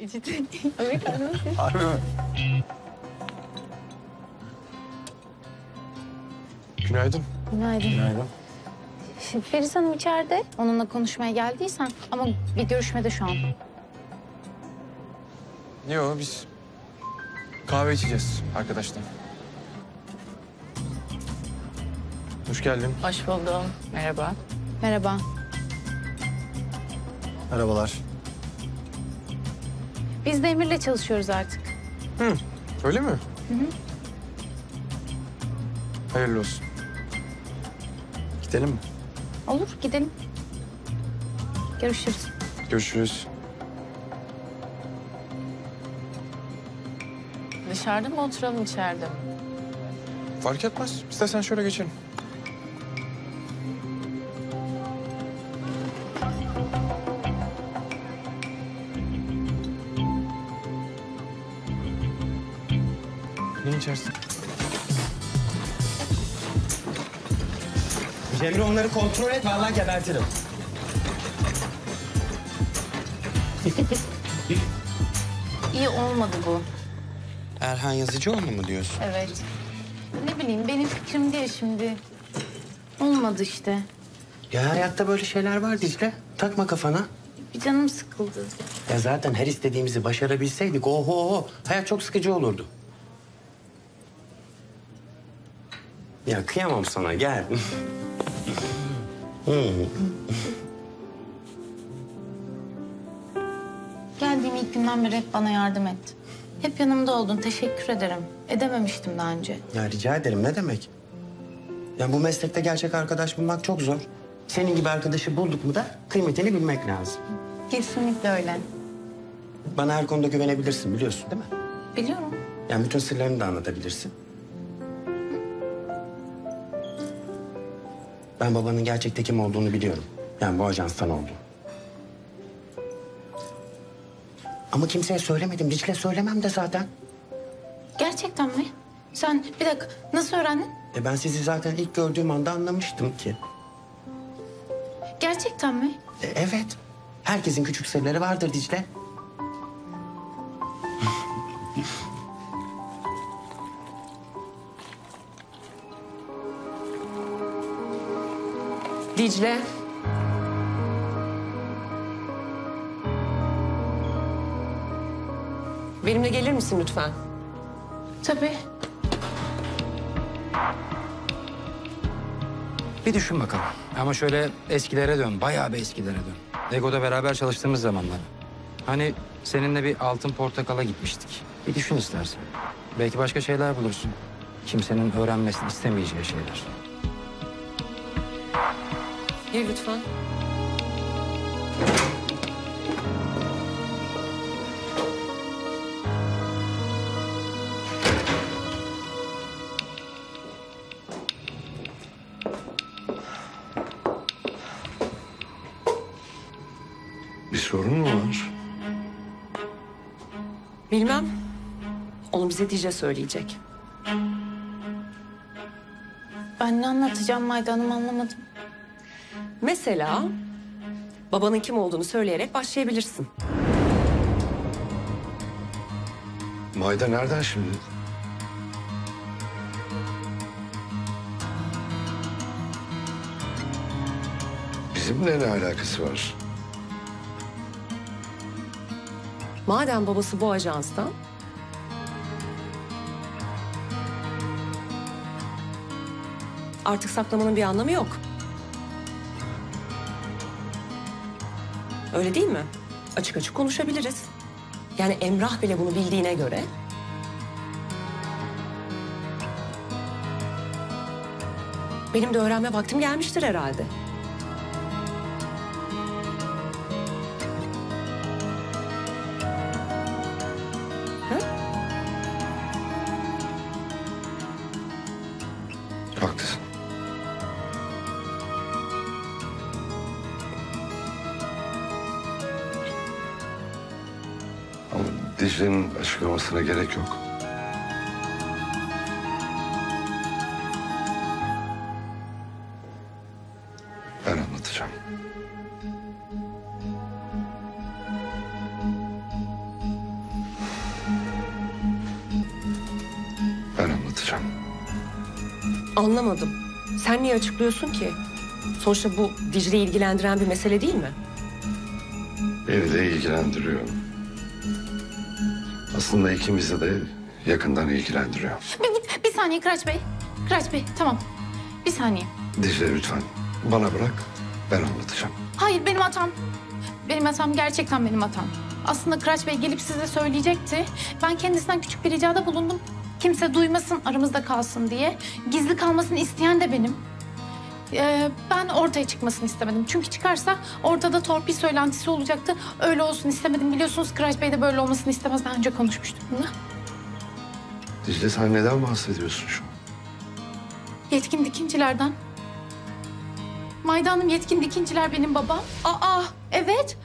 ciddi. Amerikan nasıl? Harbi mi? Günaydın. Günaydın. Günaydın. Şimdi Feriz Hanım içeride. Onunla konuşmaya geldiysen ama bir görüşmede şu an. Yok, biz kahve içeceğiz arkadaşlar. Hoş geldin. Hoş buldum. Merhaba. Merhaba. Merhabalar. Biz de Emir'le çalışıyoruz artık. Hı, öyle mi? Hı. Hayırlı olsun. Gidelim mi? Olur, gidelim. Görüşürüz. Görüşürüz. Dışarıda mı oturalım, içeride mi? Fark etmez. İstersen şöyle geçelim. Ne içersin? Cemre onları kontrol et, vallahi gebertirim. İyi olmadı bu. Erhan Yazıcıoğlu mu diyorsun? Evet. Ne bileyim, benim fikrim değil şimdi. Olmadı işte. Ya hayatta böyle şeyler var Dicle. Takma kafana. Bir canım sıkıldı. Ya zaten her istediğimizi başarabilseydik oho hayat çok sıkıcı olurdu. Ya kıyamam sana, gel. Geldiğim ilk günden beri hep bana yardım et. Hep yanımda oldun, teşekkür ederim. Edememiştim daha önce. Ya rica ederim, ne demek? Ya bu meslekte gerçek arkadaş bulmak çok zor. Senin gibi arkadaşı bulduk mu da kıymetini bilmek lazım. Kesinlikle öyle. Bana her konuda güvenebilirsin, biliyorsun değil mi? Biliyorum. Yani bütün sırlarını da anlatabilirsin. Ben babanın gerçekte kim olduğunu biliyorum. Yani bu ajanstan oldu. Ama kimseye söylemedim. Dicle söylemem de zaten. Gerçekten mi? Sen bir dakika nasıl öğrendin? Ben sizi zaten ilk gördüğüm anda anlamıştım ki. Gerçekten mi? Evet. Herkesin küçük sırları vardır Dicle. Dicle. Benimle gelir misin lütfen? Tabii. Bir düşün bakalım. Ama şöyle eskilere dön, bayağı bir eskilere dön. Ego'da beraber çalıştığımız zamanlar. Hani seninle bir altın portakala gitmiştik. Bir düşün istersen. Belki başka şeyler bulursun. Kimsenin öğrenmesini istemeyeceği şeyler. Gir lütfen. Bir sorun mu var? Bilmem. Onu bize Dicle söyleyecek. Ben ne anlatacağım Mayda Hanım anlamadım. Mesela babanın kim olduğunu söyleyerek başlayabilirsin. Mayda nereden şimdi? Bizimle ne alakası var? Madem babası bu ajanstan, artık saklamanın bir anlamı yok. Öyle değil mi? Açık açık konuşabiliriz. Yani Emrah bile bunu bildiğine göre. Benim de öğrenme vaktim gelmiştir herhalde. Haklısın. Ama Dicle'nin açıklamasına gerek yok. Ben anlatacağım. anlatacağım. Anlamadım. Sen niye açıklıyorsun ki? Sonuçta bu Dicle'yi ilgilendiren bir mesele değil mi? Beni de ilgilendiriyor. Aslında ikimizi de yakından ilgilendiriyor. Bir saniye Kıraç Bey. Kıraç Bey tamam. Bir saniye. Dicle lütfen bana bırak, ben anlatacağım. Hayır benim hatam. Benim hatam gerçekten benim hatam. Aslında Kıraç Bey gelip size söyleyecekti. Ben kendisinden küçük bir ricada bulundum. Kimse duymasın, aramızda kalsın diye. Gizli kalmasını isteyen de benim. Ben ortaya çıkmasını istemedim. Çünkü çıkarsa ortada torpil söylentisi olacaktı. Öyle olsun istemedim. Biliyorsunuz Kıraç Bey de böyle olmasını istemez. Daha önce konuşmuştuk bunu. Dicle sen neden bahsediyorsun şu an? Yetkin dikincilerden. Mayda Hanım yetkin dikinciler benim babam. Aa evet.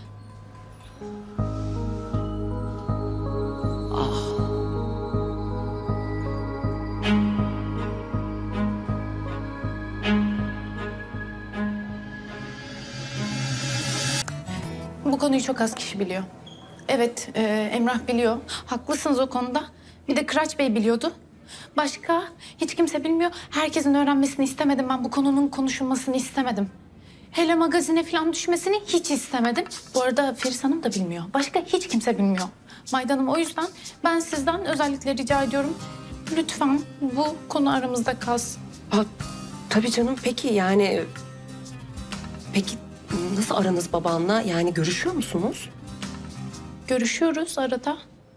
Bu konuyu çok az kişi biliyor. Evet, Emrah biliyor. Haklısınız o konuda. Bir de Kıraç Bey biliyordu. Başka hiç kimse bilmiyor. Herkesin öğrenmesini istemedim ben. Bu konunun konuşulmasını istemedim. Hele magazine falan düşmesini hiç istemedim. Bu arada Feris Hanım da bilmiyor. Başka hiç kimse bilmiyor. Mayda Hanım o yüzden ben sizden özellikle rica ediyorum. Lütfen bu konu aramızda kalsın. Tabii canım. Peki yani... Peki nasıl aranız babanla? Yani görüşüyor musunuz? Görüşüyoruz arada.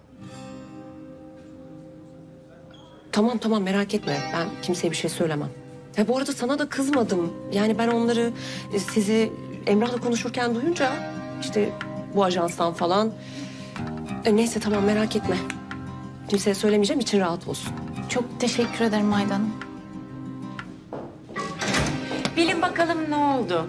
Tamam merak etme. Ben kimseye bir şey söylemem. Bu arada sana da kızmadım. Yani ben onları sizi Emrah'la konuşurken duyunca işte bu ajanstan falan. Neyse tamam merak etme. Kimseye söylemeyeceğim, için rahat olsun. Çok teşekkür ederim Mayda Hanım. Bilin bakalım ne oldu?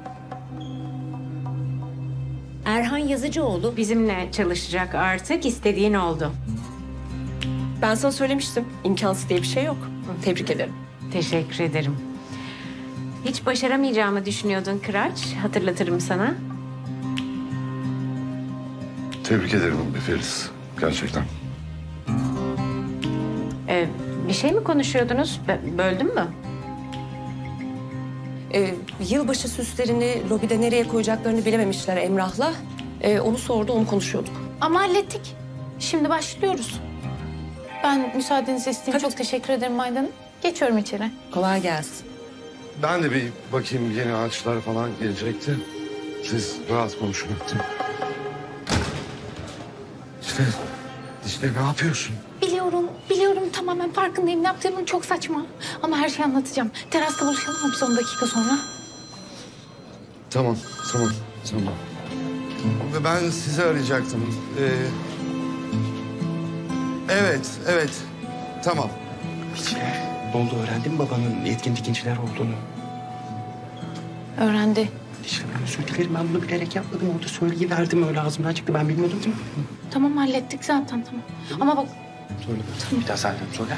Erhan Yazıcıoğlu bizimle çalışacak artık. İstediğin oldu. Ben sana söylemiştim. İmkansız diye bir şey yok. Tebrik ederim. Teşekkür ederim. Hiç başaramayacağımı düşünüyordun Kıraç. Hatırlatırım sana. Tebrik ederim Feris, gerçekten. Bir şey mi konuşuyordunuz? Böldüm mü? Yılbaşı süslerini lobide nereye koyacaklarını bilememişler Emrah'la. Onu sordu, onu konuşuyorduk. Ama hallettik. Şimdi başlıyoruz. Ben müsaadenizi isteyeyim. Çok teşekkür ederim Mayda Hanım. Geçiyorum içeri. Kolay gelsin. Ben de bir bakayım, yeni ağaçlar falan gelecekti. Siz rahat konuşun. Dicle ne yapıyorsun? Biliyorum tamamen farkındayım. Ne yaptığımın çok saçma. Ama her şeyi anlatacağım. Terasta buluşalım mı biz 10 dakika sonra? Tamam. Ve ben sizi arayacaktım. Evet. Tamam. Ne oldu, öğrendin mi babanın yetkin dikinciler olduğunu? Öğrendi. Dicle, ben özür dilerim, ben bunu bilerek yapmadım. Orada söyleyiverdim, öyle ağzımdan çıktı. Ben bilmiyordum değil mi? Tamam hallettik zaten tamam. Ama bak Söyle. Bir daha senden söyle.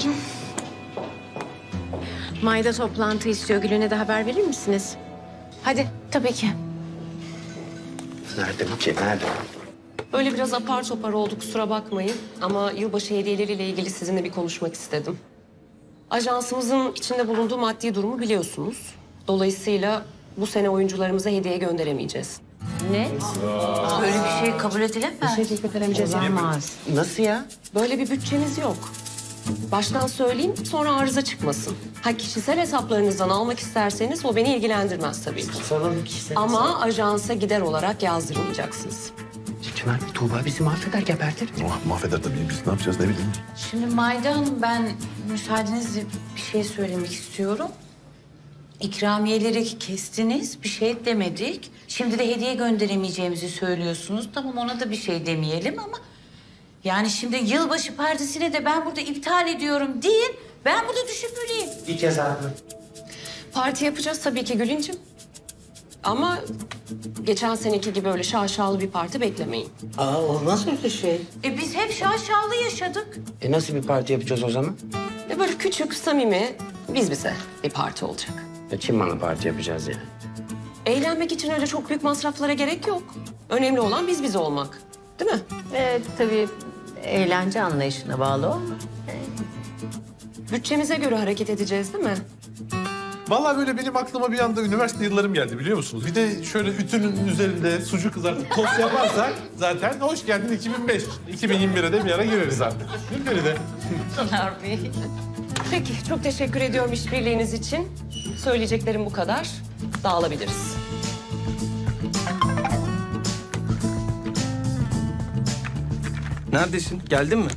Mayda toplantı istiyor. Gül'üne de haber verir misiniz? hadi tabii ki. Nerede bu ki? Nerede? Böyle biraz apar topar oldu, kusura bakmayın. Ama yılbaşı hediyeleriyle ilgili sizinle bir konuşmak istedim. Ajansımızın içinde bulunduğu maddi durumu biliyorsunuz. Dolayısıyla bu sene oyuncularımıza hediye gönderemeyeceğiz. Ne? Böyle bir şey kabul edilemez. Olamaz. Nasıl ya? Böyle bir bütçemiz yok. Baştan söyleyeyim, sonra arıza çıkmasın. Kişisel hesaplarınızdan almak isterseniz o beni ilgilendirmez tabii ki. Soralım kişisel. Ama ajansa gider olarak yazdırmayacaksınız. Çınar Bey, Tuğba bizi mahveder, gebertir. Mahveder tabii. Biz ne yapacağız ne bileyim. Şimdi Mayda Hanım, ben müsaadenizle bir şey söylemek istiyorum. İkramiyeleri kestiniz, bir şey demedik. Şimdi de hediye gönderemeyeceğimizi söylüyorsunuz. Tamam, ona da bir şey demeyelim ama... Yani şimdi yılbaşı partisine de ben burada iptal ediyorum deyin. Ben burada düşünmeliyim. Bir kez haklı. Parti yapacağız tabii ki Gülüncüm. Ama geçen seneki gibi öyle şaşalı bir parti beklemeyin. Olmaz öyle şey. Biz hep şaşalı yaşadık. Nasıl bir parti yapacağız o zaman? Böyle küçük, samimi, biz bize bir parti olacak. Çin malı parti yapacağız yani. Eğlenmek için öyle çok büyük masraflara gerek yok. Önemli olan biz bize olmak. Değil mi? Evet tabii eğlence anlayışına bağlı ama. bütçemize göre hareket edeceğiz değil mi? Vallahi böyle benim aklıma bir anda üniversite yıllarım geldi biliyor musunuz? Bir de şöyle ütünün üzerinde sucuk kızartıp tost yaparsak zaten hoş geldin 2005. 2021'e de bir ara gireriz artık. Değil mi Feride? Peki, çok teşekkür ediyorum işbirliğiniz için. Söyleyeceklerim bu kadar. Dağılabiliriz. Neredesin? Geldin mi?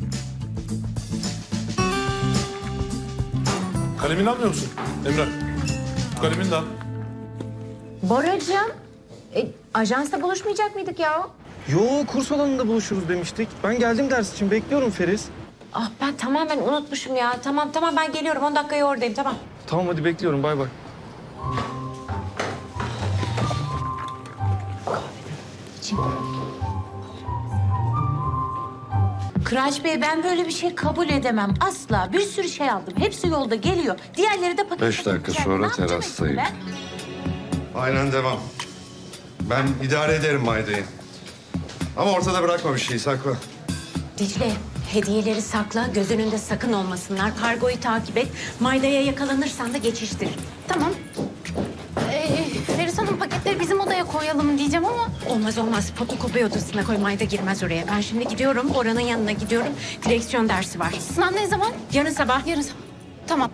Kalemini almıyor musun Emrah? Kalemini de al. Boracığım, ajansta buluşmayacak mıydık ya? Yo, kurs alanında buluşuruz demiştik. Ben geldim ders için. Bekliyorum Feriz. Ah ben tamamen unutmuşum ya. Tamam ben geliyorum. 10 dakikaya oradayım tamam. Tamam hadi bekliyorum. Bay bay. Kıraç Bey ben böyle bir şey kabul edemem asla. Bir sürü şey aldım. Hepsi yolda geliyor. Diğerleri de paket 5 dakika sonra terastayım. Aynen devam. Ben idare ederim Mayda'yı. Ama ortada bırakma bir şeyi, sakla. Dicle, hediyeleri sakla. Göz önünde sakın olmasınlar. Kargoyu takip et. Mayda'ya yakalanırsan da geçiştir. Tamam. Feris Hanım paketleri bizim odaya koyalım diyeceğim ama... Olmaz. Fotokopi odasına koy. Mayda girmez oraya. Ben şimdi gidiyorum. Orhan'ın yanına gidiyorum. Direksiyon dersi var. Sınav ne zaman? Yarın sabah. Yarın sabah. Tamam.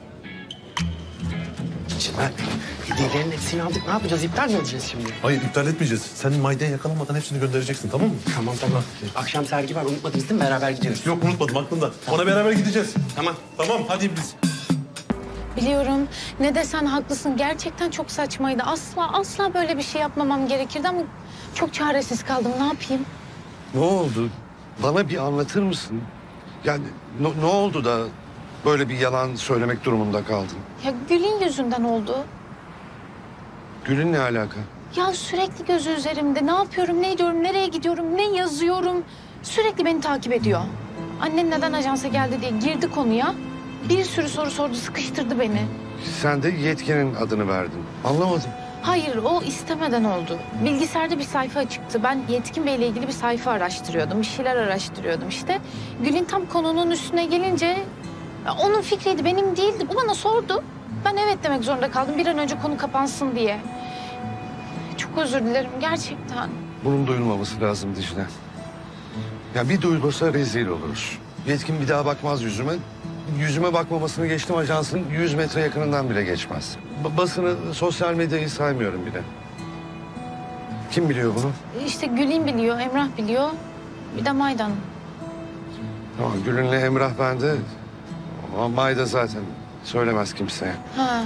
Çınar, hediyelerin hepsini aldık. Ne yapacağız? İptal mi edeceğiz şimdi? Hayır iptal etmeyeceğiz. Sen Mayda'ya yakalanmadan hepsini göndereceksin tamam mı? Tamam. Akşam sergi var. Unutmadınız değil mi? Beraber gidiyoruz. Yok unutmadım aklımda. Ona beraber gideceğiz. Tamam. Tamam hadi biz. Biliyorum. Ne desen haklısın. Gerçekten çok saçmaydı. Asla böyle bir şey yapmamam gerekirdi ama çok çaresiz kaldım. Ne yapayım? Ne oldu? Bana bir anlatır mısın? Yani ne oldu da böyle bir yalan söylemek durumunda kaldın? Ya Gül'ün yüzünden oldu. Gül'ün ne alaka? Ya sürekli gözü üzerimde. Ne yapıyorum, ne ediyorum, nereye gidiyorum, ne yazıyorum. Sürekli beni takip ediyor. Annen neden ajansa geldi diye girdi konuya. Bir sürü soru sordu, sıkıştırdı beni. Sen de yetkinin adını verdin. Anlamadım. Hayır, o istemeden oldu. Bilgisayarda bir sayfa çıktı. Ben Yetkin Bey'le ilgili bir sayfa araştırıyordum. Bir şeyler araştırıyordum işte. Gül'ün tam konunun üstüne gelince... ya onun fikriydi, benim değildi. Bu bana sordu. Ben evet demek zorunda kaldım. Bir an önce konu kapansın diye. Çok özür dilerim gerçekten. Bunun duyulmaması lazım Dicle. Ya bir duyulursa rezil oluruz. Yetkin bir daha bakmaz yüzüme. Yüzüme bakmamasını geçtim, ajansın 100 metre yakınından bile geçmez. Basını, sosyal medyayı saymıyorum bile. Kim biliyor bunu? İşte Gül'ün biliyor, Emrah biliyor. Bir de Maydan. Tamam, Gül'ünle Emrah bende. Ama Mayda zaten söylemez kimseye. Ha.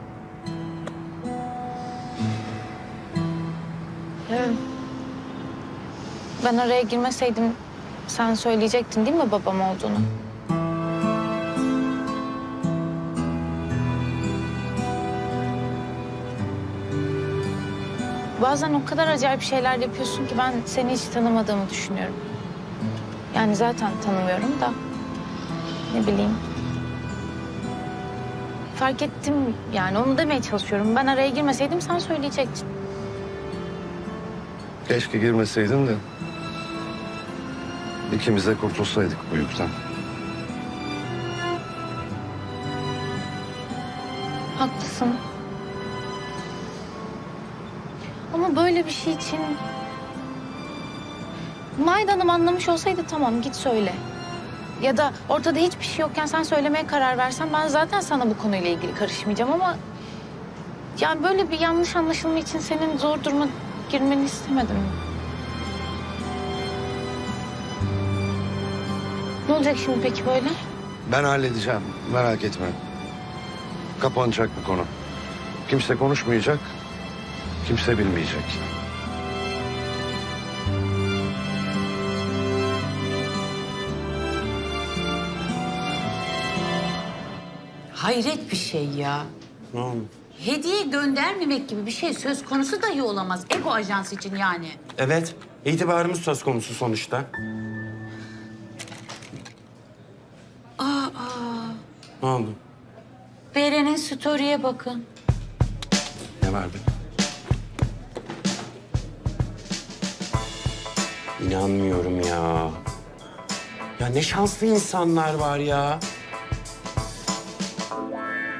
Evet. Ben araya girmeseydim sen söyleyecektin değil mi babam olduğunu? Bazen o kadar acayip şeyler yapıyorsun ki ben seni hiç tanımadığımı düşünüyorum. Yani zaten tanımıyorum da ne bileyim. Fark ettim yani onu demeye çalışıyorum. Ben araya girmeseydim sen söyleyecektin. Keşke girmeseydin de ikimiz de kurtulsaydık bu yükten. Haklısın. Ama böyle bir şey için... Maydan'ım anlamış olsaydı tamam git söyle. Ya da ortada hiçbir şey yokken sen söylemeye karar versen ben zaten sana bu konuyla ilgili karışmayacağım ama... Yani böyle bir yanlış anlaşılma için senin zor duruma girmeni istemedim. Ne olacak şimdi peki böyle? Ben halledeceğim, merak etme. Kapanacak bu konu. Kimse konuşmayacak, kimse bilmeyecek. Hayret bir şey ya. Hediye göndermemek gibi bir şey söz konusu dahi olamaz. Ego ajans için yani. Evet, itibarımız söz konusu sonuçta. Ne oldu? Beren'in story'e bakın. Ne var be? İnanmıyorum ya. Ya ne şanslı insanlar var ya.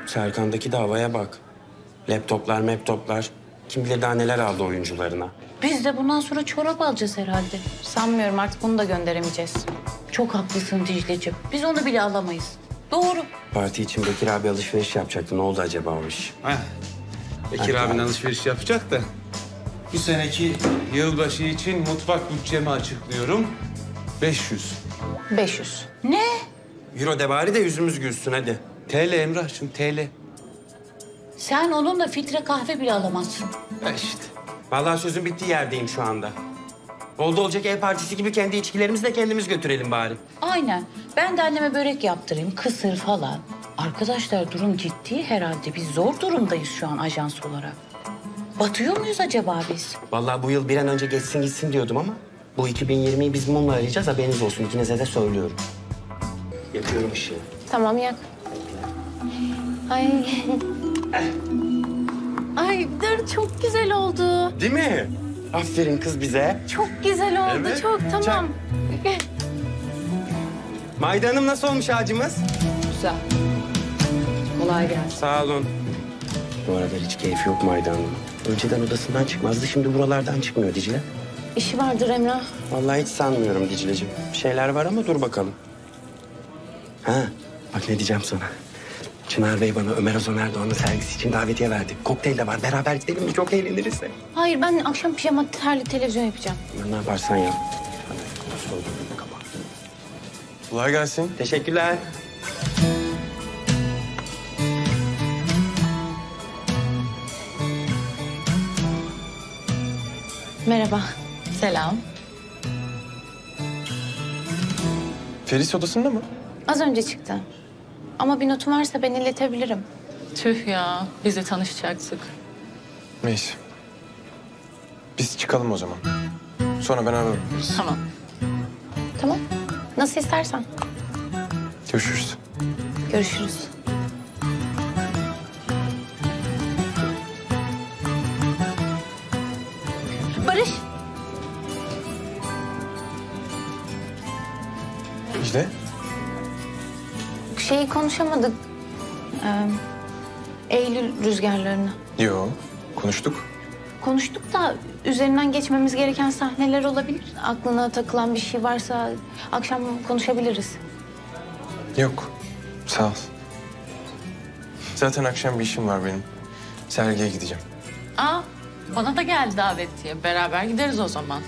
Serkan'daki davaya bak. Laptoplar, maptoplar. Kim bilir daha neler aldı oyuncularına. Biz de bundan sonra çorap alacağız herhalde. Sanmıyorum, artık bunu da gönderemeyeceğiz. Çok haklısın Dicle'ciğim. Biz onu bile alamayız. Doğru. Parti için Bekir abi alışveriş yapacaktı. Ne oldu acaba o iş? Bekir abinin alışveriş yapacak da bu seneki yılbaşı için mutfak bütçemi açıklıyorum. 500. 500. Ne? Euro de bari de yüzümüz gülsün hadi. TL Emrah'cığım, TL. Sen onunla filtre kahve bile alamazsın. İşte. Vallahi sözün bittiği yerdeyim şu anda. Oldu olacak ev partisi gibi kendi içkilerimizi de kendimiz götürelim bari. Aynen. Ben de anneme börek yaptırayım, kısır falan. Arkadaşlar durum ciddi herhalde. Biz zor durumdayız şu an ajans olarak. Batıyor muyuz acaba biz? Vallahi bu yıl bir an önce geçsin gitsin diyordum ama... ...bu 2020'yi biz mumla arayacağız, haberiniz olsun. İkinize de söylüyorum. Yapıyorum ışığı. Tamam, yak. Ay. Ay dur, çok güzel oldu. Değil mi? Aferin kız bize. Çok güzel oldu, Evet. çok. Tamam. Mayda Hanım nasıl olmuş ağacımız? Güzel. Kolay gelsin. Sağ olun. Bu arada hiç keyfi yok Mayda Hanım. Önceden odasından çıkmazdı, şimdi buralardan çıkmıyor Dicle. İşi vardır Emrah. Vallahi hiç sanmıyorum Dicle'ciğim. Bir şeyler var ama dur bakalım. Ha, bak ne diyeceğim sana. Çınar Bey bana Ömer Ozan Erdoğan'ın sergisi için davetiye verdi. Kokteyl de var. Beraber gidelim mi? Çok eğleniriz de. Hayır, ben akşam pijama terli televizyon yapacağım. Ne yaparsan yap. Kolay gelsin. Teşekkürler. Merhaba. Selam. Feris odasında mı? Az önce çıktı. Ama bir notum varsa ben iletebilirim. Tüh ya, biz de tanışacaktık. Neyse. Biz çıkalım o zaman. Sonra ben ararım Feris. Tamam. Tamam. Nasıl istersen. Görüşürüz. Görüşürüz. Barış. Dicle. Şeyi konuşamadık. Eylül rüzgarlarını. Yo, konuştuk. Konuştuk da üzerinden geçmemiz gereken sahneler olabilir. Aklına takılan bir şey varsa akşam konuşabiliriz. Yok, sağ ol. Zaten akşam bir işim var benim. Sergiye gideceğim. Aa, bana da geldi davetiye. Beraber gideriz o zaman.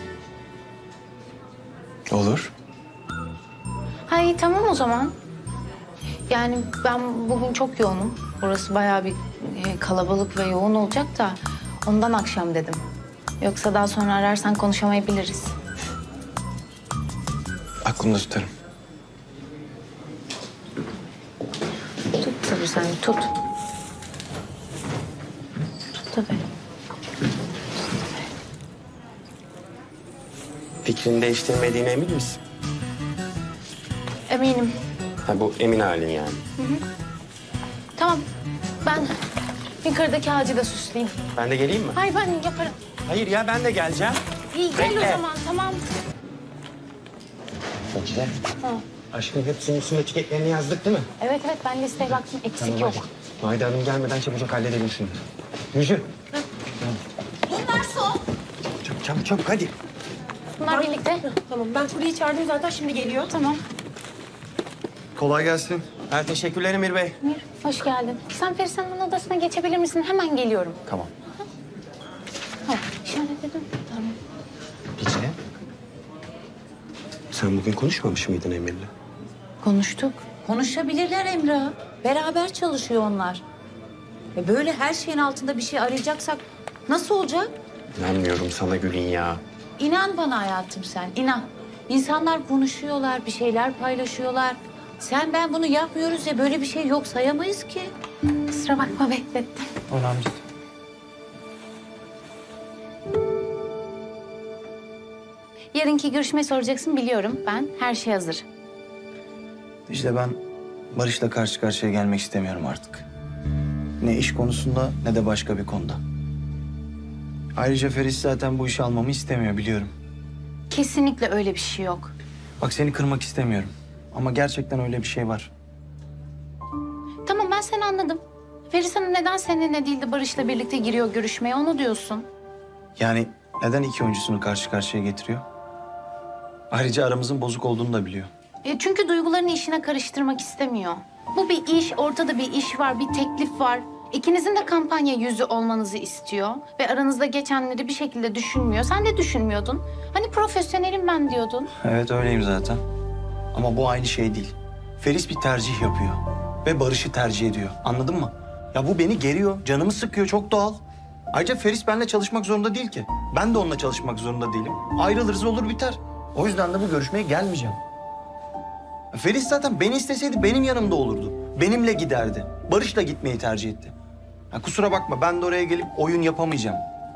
Olur. Hay tamam o zaman. Yani ben bugün çok yoğunum. Burası bayağı bir kalabalık ve yoğun olacak da ondan akşam dedim. Yoksa daha sonra ararsan konuşamayabiliriz. Aklımda tutarım. Tut tabii sen, tut. Tut tabii. Fikrini değiştirmediğine emin misin? Eminim. Ha, bu emin halin yani. Tamam. Ben yukarıdaki ağacı da süsleyeyim. Ben de geleyim mi? Hayır, ben yaparım. Hayır ya, ben de geleceğim. İyi, gel Bekle. o zaman, tamam. Dicle. Ha. Aşkım hepsinin üstüne etiketlerini yazdık değil mi? Evet, ben listeye baktım. Eksik yok. hadi. Mayda Hanım gelmeden çabucak halledelim şunu. Yürü. Bunlar son. Çabuk hadi. Bunlar birlikte. Tamam, ben Kuli'yi çağırdım zaten, şimdi geliyor. Tamam. Kolay gelsin. Ha, teşekkürler Emir Bey. Emir, hoş geldin. Sen Feris Hanım'ın odasına geçebilir misin? Hemen geliyorum. Tamam. Ha, işaretledim. Tamam. Dicle. Sen bugün konuşmamış mıydın Emir'le? Konuştuk. Konuşabilirler Emrah. Beraber çalışıyor onlar. Böyle her şeyin altında bir şey arayacaksak nasıl olacak? İnanmıyorum sana Gül'ün ya. İnan bana hayatım sen, inan. İnsanlar konuşuyorlar, bir şeyler paylaşıyorlar. Sen ben bunu yapmıyoruz ya, böyle bir şey yok sayamayız ki. Kusura bakma, beklettim. Önemli. Yarınki görüşmeyi soracaksın, biliyorum. Ben, her şey hazır. İşte ben Barış'la karşı karşıya gelmek istemiyorum artık. Ne iş konusunda ne de başka bir konuda. Ayrıca Feris zaten bu işi almamı istemiyor, biliyorum. Kesinlikle öyle bir şey yok. Bak, seni kırmak istemiyorum. Ama gerçekten öyle bir şey var. Tamam, ben seni anladım. Feris Hanım neden seninle değil de Barış'la birlikte giriyor görüşmeye onu diyorsun. Yani neden iki oyuncusunu karşı karşıya getiriyor? Ayrıca aramızın bozuk olduğunu da biliyor. Çünkü duygularını işine karıştırmak istemiyor. Bu bir iş, ortada bir iş var, bir teklif var. İkinizin de kampanya yüzü olmanızı istiyor. Ve aranızda geçenleri bir şekilde düşünmüyor. Sen de düşünmüyordun. Hani profesyonelim ben diyordun. Evet öyleyim zaten. Ama bu aynı şey değil. Feris bir tercih yapıyor. Ve Barış'ı tercih ediyor. Anladın mı? Ya bu beni geriyor, canımı sıkıyor. Çok doğal. Ayrıca Feris benimle çalışmak zorunda değil ki. Ben de onunla çalışmak zorunda değilim. Ayrılırız olur biter. O yüzden de bu görüşmeye gelmeyeceğim. Feris zaten beni isteseydi benim yanımda olurdu. Benimle giderdi. Barış'la gitmeyi tercih etti. Ya kusura bakma ben de oraya gelip oyun yapamayacağım.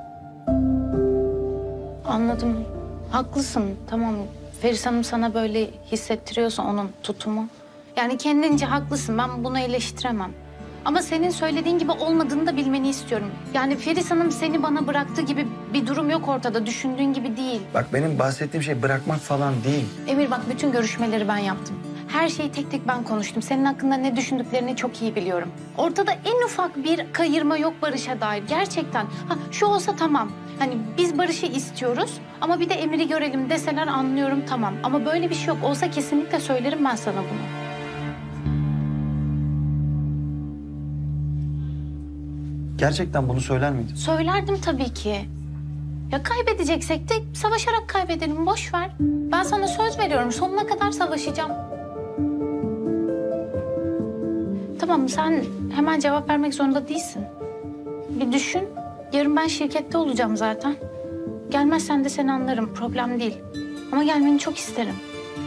Anladım. Haklısın. Tamam. Feris Hanım sana böyle hissettiriyorsa onun tutumu. Yani kendince haklısın. Ben bunu eleştiremem. Ama senin söylediğin gibi olmadığını da bilmeni istiyorum. Yani Feris Hanım seni bana bıraktığı gibi bir durum yok ortada. Düşündüğün gibi değil. Bak benim bahsettiğim şey bırakmak falan değil. Emir bak bütün görüşmeleri ben yaptım. Her şeyi tek tek ben konuştum. Senin hakkında ne düşündüklerini çok iyi biliyorum. Ortada en ufak bir kayırma yok Barış'a dair. Gerçekten. Ha şu olsa tamam. Hani biz Barış'ı istiyoruz ama bir de Emir'i görelim deseler anlıyorum tamam. Ama böyle bir şey yok. Olsa kesinlikle söylerim ben sana bunu. Gerçekten bunu söyler miydin? Söylerdim tabii ki. Ya kaybedeceksek de savaşarak kaybedelim. Boş ver. Ben sana söz veriyorum. Sonuna kadar savaşacağım. Tamam sen hemen cevap vermek zorunda değilsin. Bir düşün. Yarın ben şirkette olacağım zaten. Gelmezsen de seni anlarım. Problem değil. Ama gelmeni çok isterim.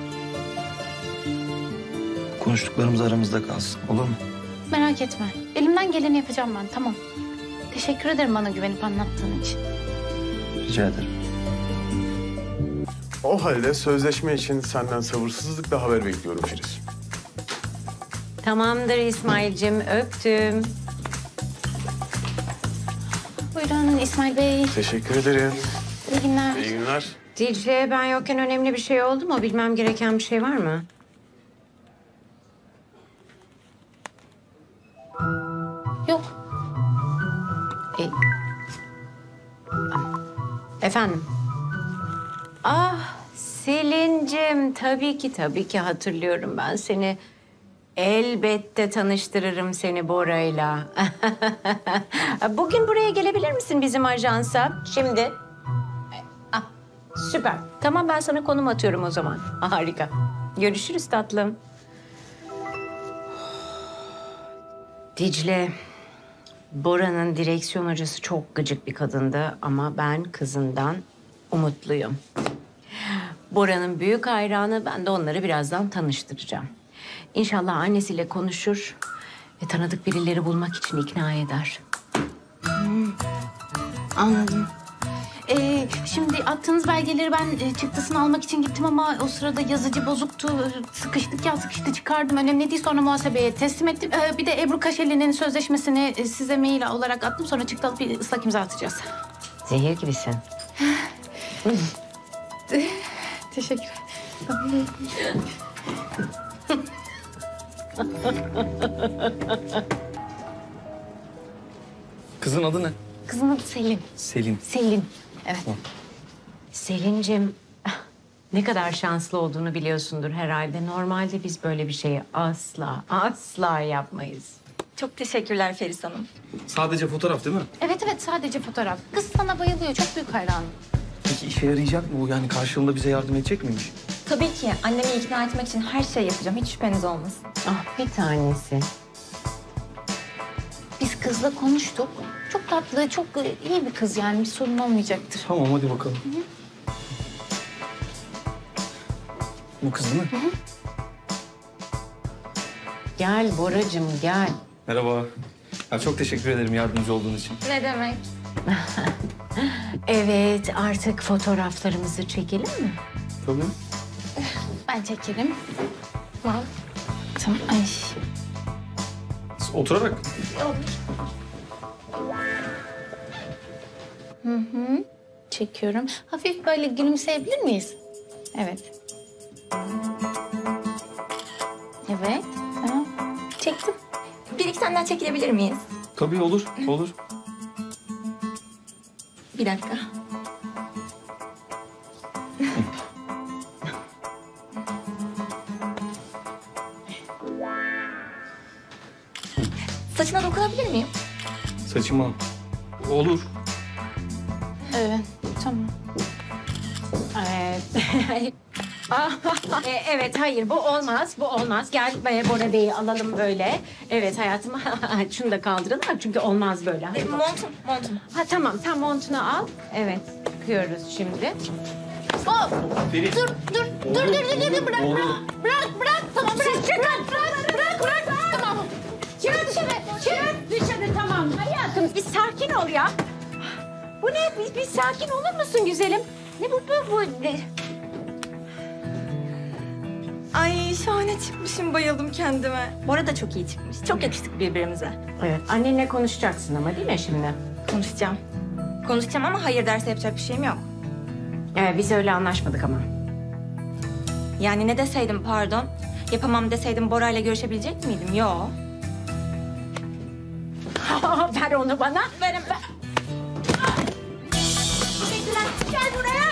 Konuştuklarımız aramızda kalsın. Olur mu? Merak etme. Elimden geleni yapacağım ben. Tamam. Teşekkür ederim bana güvenip anlattığın için. Rica ederim. O halde sözleşme için senden sabırsızlıkla haber bekliyorum Filiz. Tamamdır İsmail'cim, öptüm. Buyurun İsmail Bey. Teşekkür ederim. İyi günler. İyi günler. Dicle, ben yokken önemli bir şey oldu mu? Bilmem gereken bir şey var mı? Yok. Efendim? Ah Selin'cim, tabii ki hatırlıyorum ben seni. Elbette tanıştırırım seni Bora'yla. Bugün buraya gelebilir misin bizim ajansa? Şimdi. Ah, süper. Tamam ben sana konum atıyorum o zaman. Harika. Görüşürüz tatlım. Dicle, Bora'nın direksiyon hocası çok gıcık bir kadındı ama ben kızından umutluyum. Bora'nın büyük hayranı, ben de onları birazdan tanıştıracağım. İnşallah annesiyle konuşur ve tanıdık birileri bulmak için ikna eder. Anladım. Şimdi attığınız belgeleri ben çıktısını almak için gittim ama o sırada yazıcı bozuktu. Sıkıştı çıkardım. Önemli değil sonra muhasebeye teslim ettim. Bir de Ebru Kaşeli'nin sözleşmesini size mail olarak attım. Sonra çıktı alıp bir ıslak imza atacağız. Zehir gibisin. Teşekkür ederim. Kızın adı ne? Kızın adı Selin. Selin. Selin. Evet. Selin'cim, ne kadar şanslı olduğunu biliyorsundur herhalde. Normalde biz böyle bir şeyi asla yapmayız. Çok teşekkürler Feris Hanım. Sadece fotoğraf değil mi? Evet sadece fotoğraf. Kız sana bayılıyor. Çok büyük hayranım. Peki işe yarayacak mı bu? Yani karşılığında bize yardım edecek miymiş? Tabii ki annemi ikna etmek için her şey yapacağım. Hiç şüpheniz olmasın. Ah bir tanesi. Biz kızla konuştuk. Çok tatlı, çok iyi bir kız yani. Bir sorun olmayacaktır. Tamam hadi bakalım. Hı-hı. Bu kız değil mi? Hı-hı. Gel Boracığım gel. Merhaba. Ya çok teşekkür ederim yardımcı olduğun için. Ne demek? Evet artık fotoğraflarımızı çekelim mi? Tabii. Ben çekerim. Tamam. Ay. Oturarak. Hı. Çekiyorum. Hafif böyle gülümseyebilir miyiz? Evet. Evet. Tamam. Çektim. Bir iki tane daha çekilebilir miyiz? Tabii olur, olur. Bir dakika. Saçına dokunabilir miyim? Saçıma. Olur. Tamam. Evet. Evet, hayır bu olmaz, bu olmaz. Gel Bora Bey'i alalım böyle. Evet hayatım, şunu da kaldıralım çünkü olmaz böyle. Hadi bakalım. Montum. Ha tamam, sen montunu al. Evet, çıkıyoruz şimdi. Hop! Dur, bırak. Tamam, bırak. Tamam. Çık dışarı tamam. Hayatım bir sakin ol ya. Bu ne? Bir sakin olur musun güzelim? Ne bu? Ne? Ay şahane çıkmışım, bayıldım kendime. Bora da çok iyi çıkmış. Çok yakıştık birbirimize. Evet, annenle konuşacaksın ama değil mi şimdi? Konuşacağım ama hayır derse yapacak bir şeyim yok. Biz öyle anlaşmadık ama. Yani ne deseydim pardon? Yapamam deseydim Bora'yla görüşebilecek miydim? Yok. Ver onu bana. Veremem. Gel buraya.